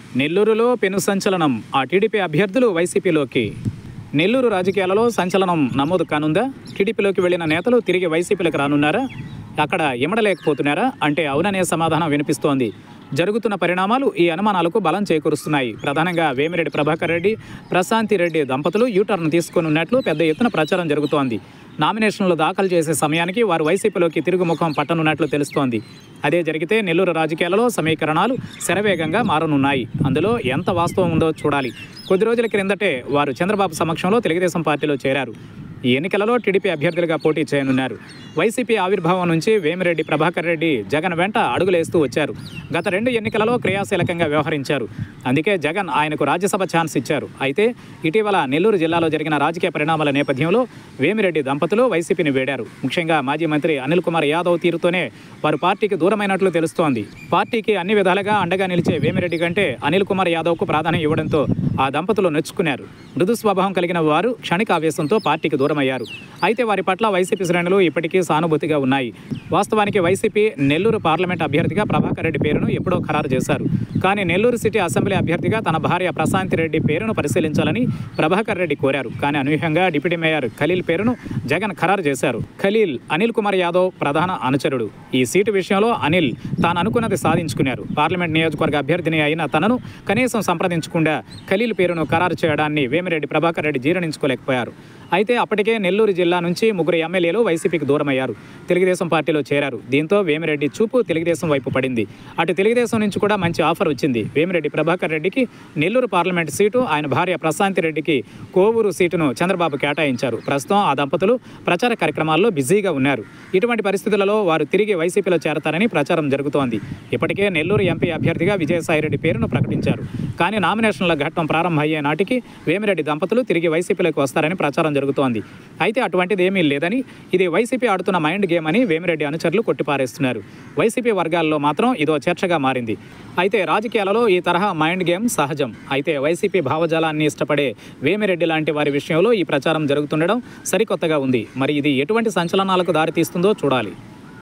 నెల్లూరులో పెను సంచలనం. ఆ టీడీపీ అభ్యర్థులు వైసీపీలోకి. నెల్లూరు రాజకీయాలలో సంచలనం నమోదు కానుందా? టీడీపీలోకి వెళ్లిన నేతలు తిరిగి వైసీపీలోకి రానున్నారా? అక్కడ ఇమడలేకపోతున్నారా అంటే అవుననే సమాధానం వినిపిస్తోంది. జరుగుతున్న పరిణామాలు ఈ అనుమానాలకు బలం చేకూరుస్తున్నాయి. ప్రధానంగా వేమిరెడ్డి ప్రభాకర్ రెడ్డి, ప్రశాంతి రెడ్డి దంపతులు యూటర్న్ తీసుకున్నట్లు పెద్ద ఎత్తున ప్రచారం జరుగుతోంది. నామినేషన్లు దాఖలు చేసే సమయానికి వారు వైసీపీలోకి తిరుగుముఖం పట్టనున్నట్లు తెలుస్తోంది. అదే జరిగితే నెల్లూరు రాజకీయాలలో సమీకరణాలు శరవేగంగా మారనున్నాయి. అందులో ఎంత వాస్తవం ఉందో చూడాలి. కొద్ది రోజుల క్రిందటే వారు చంద్రబాబు సమక్షంలో తెలుగుదేశం పార్టీలో చేరారు. ఈ ఎన్నికలలో టీడీపీ అభ్యర్థులుగా పోటీ చేయనున్నారు. వైసీపీ ఆవిర్భావం నుంచి వేమిరెడ్డి ప్రభాకర్ రెడ్డి జగన్ వెంట అడుగులేస్తూ వచ్చారు. గత 2 ఎన్నికలలో క్రియాశీలకంగా వ్యవహరించారు. అందుకే జగన్ ఆయనకు రాజ్యసభ ఛాన్స్ ఇచ్చారు. అయితే ఇటీవల నెల్లూరు జిల్లాలో జరిగిన రాజకీయ పరిణామాల నేపథ్యంలో వేమిరెడ్డి దంపతులు వైసీపీని వేడారు. ముఖ్యంగా మాజీ మంత్రి అనిల్ కుమార్ యాదవ్ తీరుతోనే వారు పార్టీకి దూరమైనట్లు తెలుస్తోంది. పార్టీకి అన్ని విధాలుగా అండగా నిలిచే వేమిరెడ్డి కంటే అనిల్ కుమార్ యాదవ్కు ప్రాధాన్యం ఇవ్వడంతో ఆ దంపతులు నొచ్చుకున్నారు. మృదు స్వభావం కలిగిన వారు క్షణికావేశంతో పార్టీకి దూరమయ్యారు. అయితే వారి పట్ల వైసీపీ శ్రేణులు ఇప్పటికీ సానుభూతిగా ఉన్నాయి. వాస్తవానికి వైసీపీ నెల్లూరు పార్లమెంట్ అభ్యర్థిగా ప్రభాకర్ రెడ్డి పేరును ఎప్పుడో ఖరారు చేశారు. కానీ నెల్లూరు సిటీ అసెంబ్లీ అభ్యర్థిగా తన భార్య ప్రశాంతి రెడ్డి పేరును పరిశీలించాలని ప్రభాకర్ రెడ్డి కోరారు. కానీ అనూహ్యంగా డిప్యూటీ మేయర్ ఖలీల్ పేరును జగన్ ఖరారు చేశారు. ఖలీల్ అనిల్ కుమార్ యాదవ్ ప్రధాన అనుచరుడు. ఈ సీటు విషయంలో అనిల్ తాను అనుకున్నది సాధించుకున్నారు. పార్లమెంట్ నియోజకవర్గ అభ్యర్థిని అయిన తనను కనీసం సంప్రదించకుండా ఖలీల్ పేరును ఖరారు చేయడాన్ని వేమిరెడ్డి ప్రభాకర్ రెడ్డి జీర్ణించుకోలేకపోయారు. అయితే అప్పటికే నెల్లూరు జిల్లా నుంచి 3 ఎమ్మెల్యేలు వైసీపీకి దూరమయ్యారు. తెలుగుదేశం పార్టీలో చేరారు. దీంతో వేమిరెడ్డి చూపు తెలుగుదేశం వైపు పడింది. అటు తెలుగుదేశం నుంచి కూడా మంచి ఆఫర్ వచ్చింది. వేమిరెడ్డి ప్రభాకర్ రెడ్డికి నెల్లూరు పార్లమెంట్ సీటు, ఆయన భార్య ప్రశాంతి రెడ్డికి కోవూరు సీటును చంద్రబాబు కేటాయించారు. ప్రస్తుతం ఆ దంపతులు ప్రచార కార్యక్రమాల్లో బిజీగా ఉన్నారు. ఇటువంటి పరిస్థితులలో వారు తిరిగి వైసీపీలో చేరతారని ప్రచారం జరుగుతోంది. ఇప్పటికే నెల్లూరు ఎంపీ అభ్యర్థిగా విజయసాయిరెడ్డి పేరును ప్రకటించారు. కానీ నామినేషన్ల ఘట్టం ప్రారంభమయ్యే నాటికి వేమిరెడ్డి దంపతులు తిరిగి వైసీపీలోకి వస్తారని ప్రచారం జరుగుతోంది. అయితే అటువంటిది ఏమీ లేదని, ఇది వైసీపీ ఆడుతున్న మైండ్ గేమ్ అని వేమిరెడ్డి అనుచరులు కొట్టిపారేస్తున్నారు. వైసీపీ వర్గాల్లో మాత్రం ఇదో చర్చగా మారింది. అయితే రాజకీయాలలో ఈ తరహా మైండ్ గేమ్ సహజం. అయితే వైసీపీ భావజాలాన్ని ఇష్టపడే వేమిరెడ్డి లాంటి వారి విషయంలో ఈ ప్రచారం జరుగుతుండడం సరికొత్తగా ఉంది. మరి ఇది ఎటువంటి సంచలనాలకు దారితీస్తుందో చూడాలి.